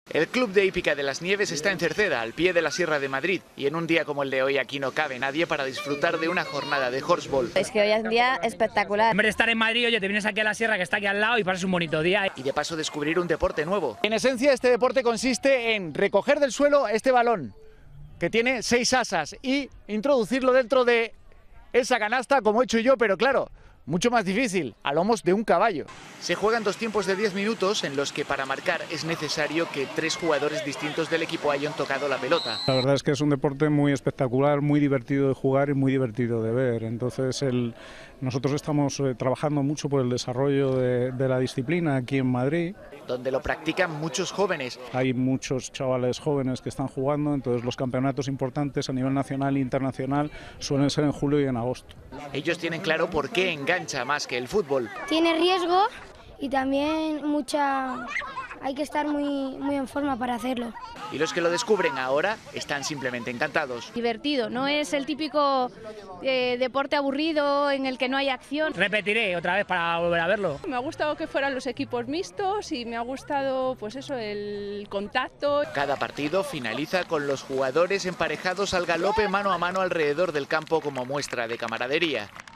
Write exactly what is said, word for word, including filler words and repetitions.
El Club de Hípica de las Nieves está en Cerceda, al pie de la Sierra de Madrid, y en un día como el de hoy aquí no cabe nadie para disfrutar de una jornada de horseball. Es que hoy es un día espectacular. En vez de estar en Madrid, oye, te vienes aquí a la Sierra, que está aquí al lado, y pasas un bonito día. Y de paso descubrir un deporte nuevo. En esencia, este deporte consiste en recoger del suelo este balón, que tiene seis asas, y introducirlo dentro de esa canasta, como he hecho yo, pero claro, mucho más difícil, a lomos de un caballo. Se juegan dos tiempos de diez minutos en los que para marcar es necesario que tres jugadores distintos del equipo hayan tocado la pelota. La verdad es que es un deporte muy espectacular, muy divertido de jugar y muy divertido de ver. Entonces el, nosotros estamos eh, trabajando mucho por el desarrollo de, de la disciplina aquí en Madrid. Donde lo practican muchos jóvenes. Hay muchos chavales jóvenes que están jugando, entonces los campeonatos importantes a nivel nacional e internacional suelen ser en julio y en agosto. Ellos tienen claro por qué engancha más que el fútbol. Tiene riesgo y también mucha... hay que estar muy, muy en forma para hacerlo. Y los que lo descubren ahora están simplemente encantados. Divertido, no es el típico eh, deporte aburrido en el que no hay acción. Repetiré otra vez para volver a verlo. Me ha gustado que fueran los equipos mixtos y me ha gustado, pues eso, el contacto. Cada partido finaliza con los jugadores emparejados al galope mano a mano alrededor del campo como muestra de camaradería.